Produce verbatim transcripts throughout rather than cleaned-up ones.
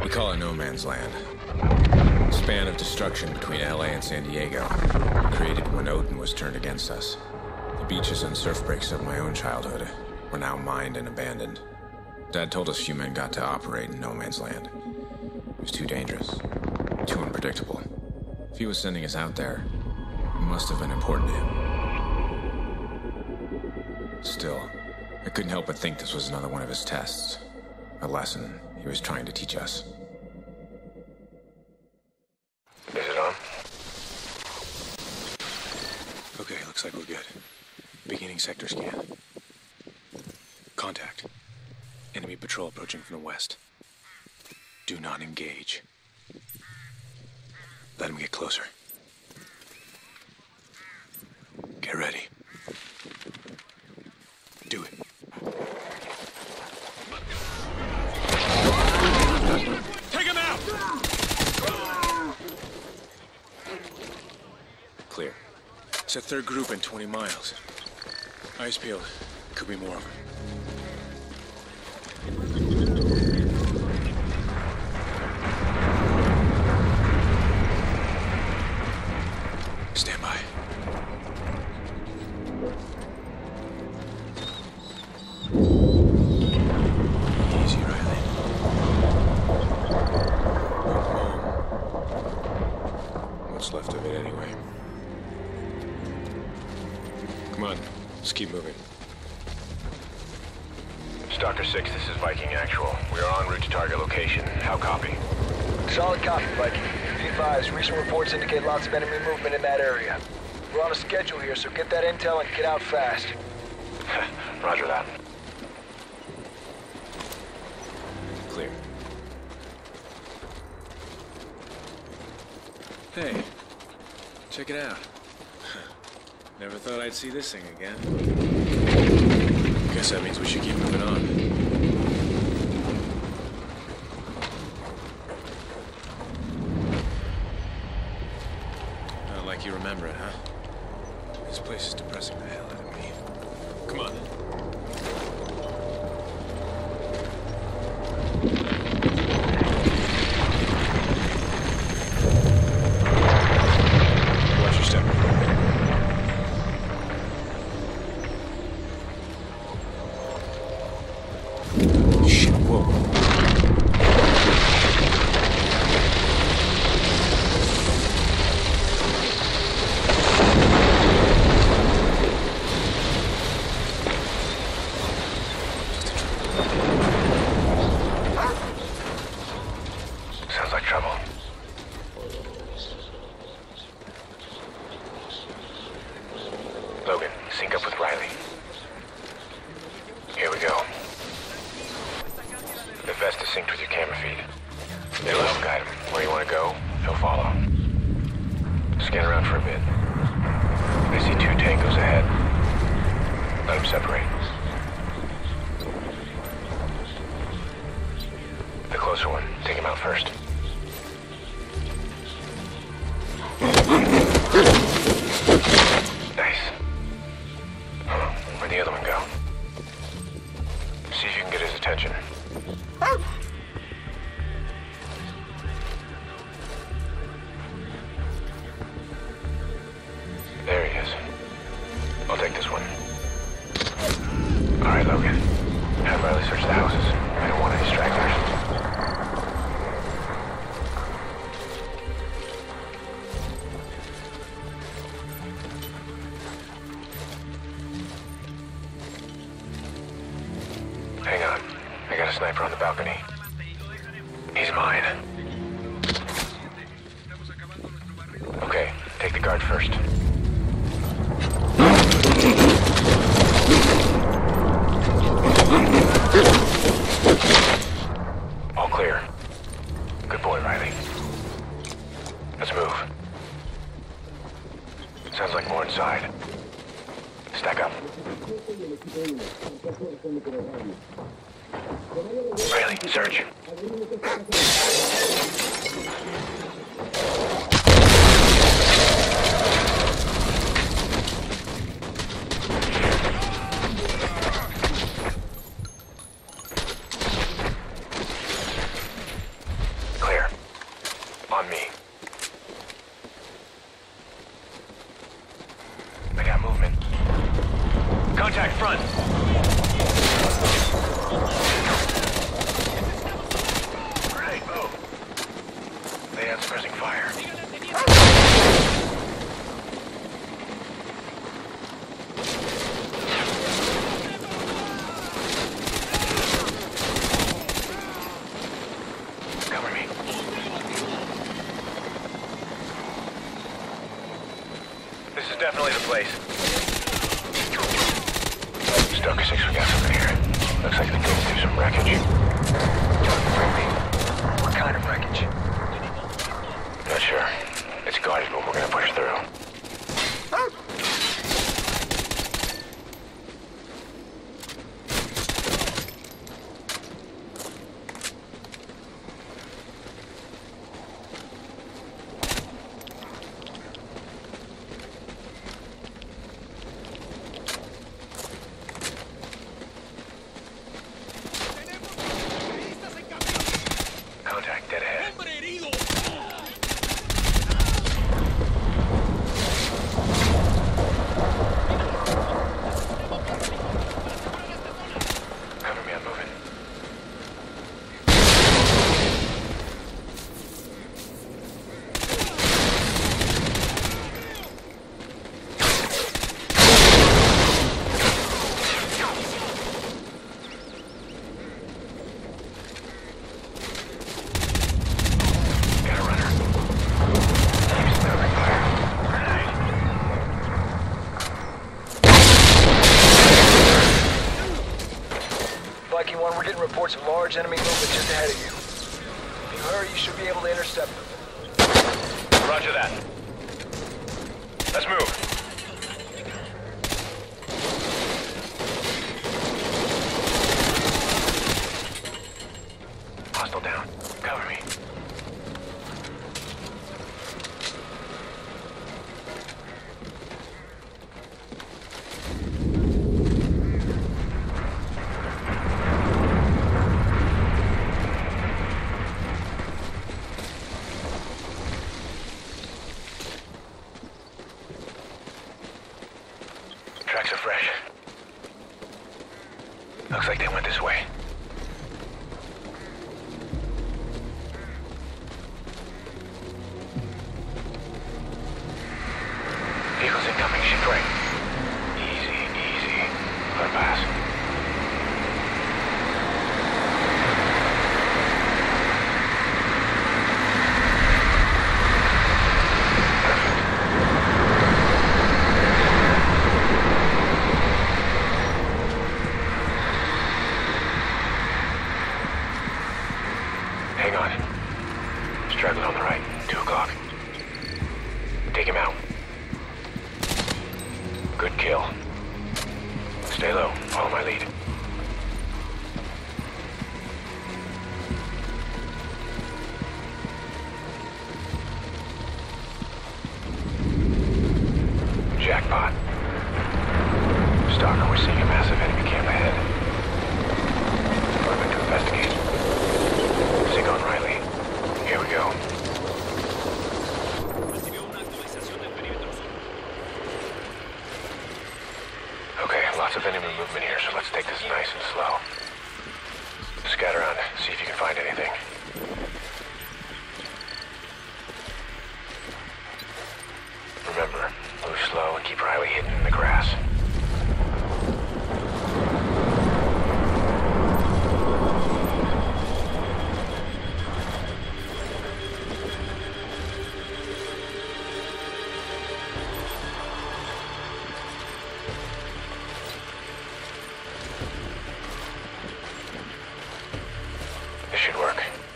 We call it no man's land. Span of destruction between L A and San Diego, created when Odin was turned against us. The beaches and surf breaks of my own childhood were now mined and abandoned. Dad told us few men got to operate in no man's land. It was too dangerous, too unpredictable. If he was sending us out there, it must have been important to him. Still, I couldn't help but think this was another one of his tests. A lesson he was trying to teach us. Is it on? Okay, looks like we're good. Beginning sector scan. Contact. Enemy patrol approaching from the west. Do not engage. Let him get closer. Get ready. Do it. Take him out! Clear. It's a third group in twenty miles. Eyes peeled. Could be more of them. Stand by. Easy, Riley. What's left of it anyway? Come on, let's keep moving. Stalker six, this is Viking Actual. We are en route to target location. How copy? Solid copy, Viking. Be advised, recent reports indicate lots of enemy movement in that area. We're on a schedule here, so get that intel and get out fast. Roger that. Clear. Hey, check it out. Never thought I'd see this thing again. Guess that means we should keep moving on. Not like you remember it, huh? This place is depressing the hell out of me. Come on. Watch your step. Shit, whoa. Sounds like trouble. Logan, sync up with Riley. Here we go. The vest is synced with your camera feed. It'll help guide him. Where you want to go, he'll follow. Scan around for a bit. I see two tangos ahead. Let them separate. The closer one, take him out first. Nice. Huh, where'd the other one go? See if you can get his attention. There he is. I'll take this one. All right, Logan. Have Riley search the houses. I don't want any stragglers. Hang on. I got a sniper on the balcony. He's mine. Okay, take the guard first. All clear. Good boy, Riley. Let's move. Sounds like more inside. Stack up. Riley, search. definitely the place. Stoker six, we got something here. Looks like the goods do some wreckage. What kind of wreckage? Not sure. It's guarded, but we're gonna push through. Contact dead ahead. Cover me, I'm moving. Got a runner. Keep smelling fire. Viking one, we're getting reports of large enemy movement just ahead of you. If you hurry, you should be able to intercept them. Roger that. Let's move. Hostile down. Cover me. Tracks are fresh. Looks like they went this way. Vehicles incoming, shift right. Easy, easy. Let it pass. Hang on. Straggling on the right. Two o'clock. Take him out. Good kill. Stay low. Follow my lead. Jackpot. Stalker, we're seeing a massive enemy camp ahead. Moving to investigate. Sig on Riley. Here we go. Okay, lots of enemy movement here, so let's take this nice and slow. Scatter around, see if you can find anything. Remember, move slow and keep Riley hidden in the grass. This should work.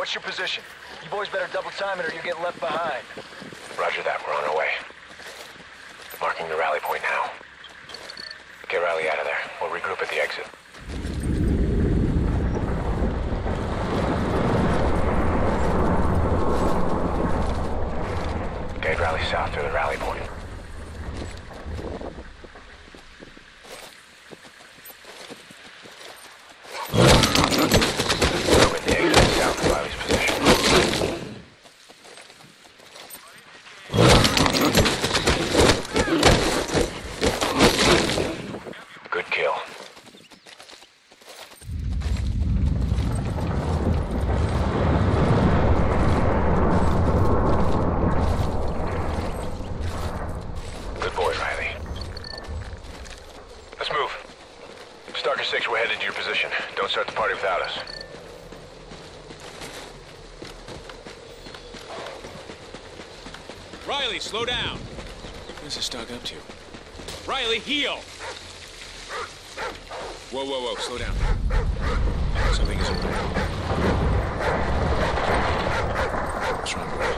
what's your position? You boys better double time it or you get left behind. Roger that, we're on our way. Marking the rally point now. Get Riley out of there. We'll regroup at the exit. Guide Riley south through the rally point. Over the exit south of Riley's position. Good kill. Good boy, Riley. Let's move. Stalker six, we're headed to your position. Don't start the party without us. Riley, slow down. What's this dog up to? Riley, heel! Whoa, whoa, whoa, slow down. Something isn't right. What's wrong, boy?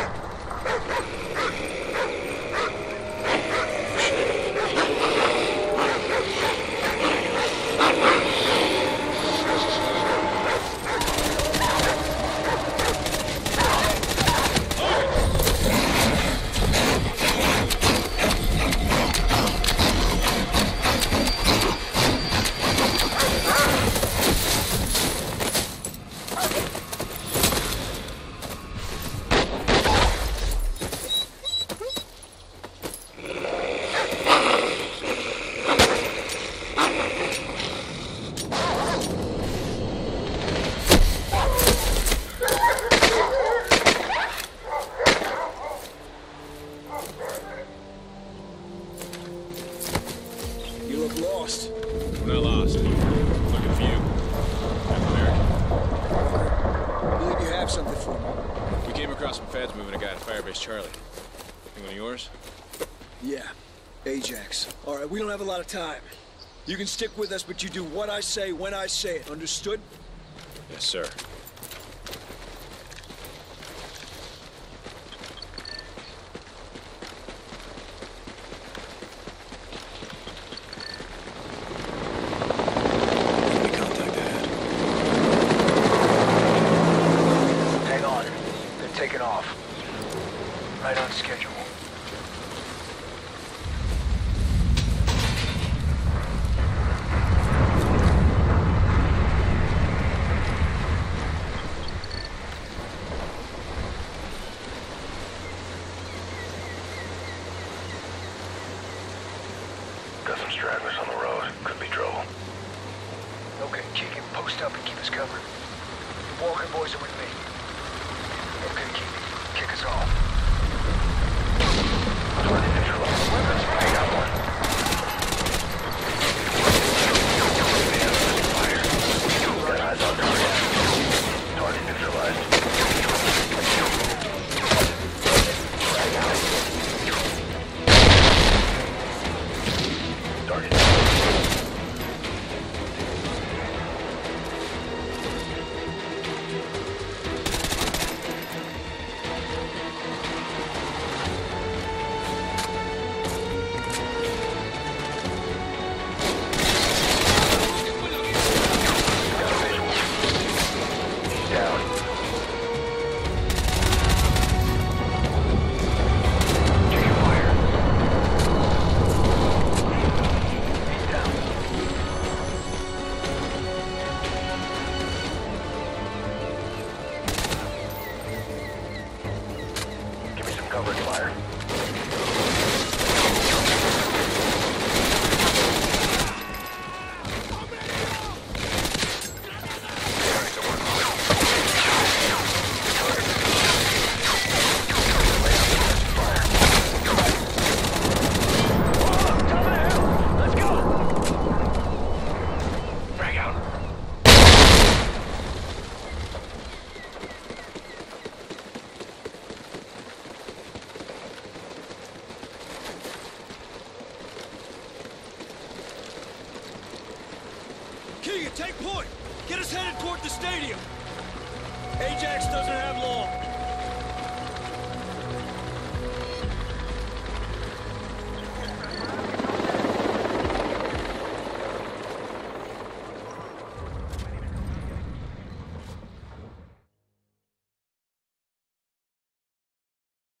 Lost. We're not lost. Looking for you. Captain America. I believe you have something for me. We came across some feds moving a guy to Firebase Charlie. Think one of yours? Yeah, Ajax. All right, we don't have a lot of time. You can stick with us, but you do what I say when I say it. Understood? Yes, sir. Taking off. Right on schedule. Got some stragglers on the road. Could be trouble. Okay, Keegan, post up and keep us covered. The Walker boys are with me. Okay, Keegan, kick us off. Target neutralized. Weapons. I got one. Fire. Got eyes on target. Target neutralized. Target coverage fire. Keegan, take point! Get us headed toward the stadium! Ajax doesn't have long.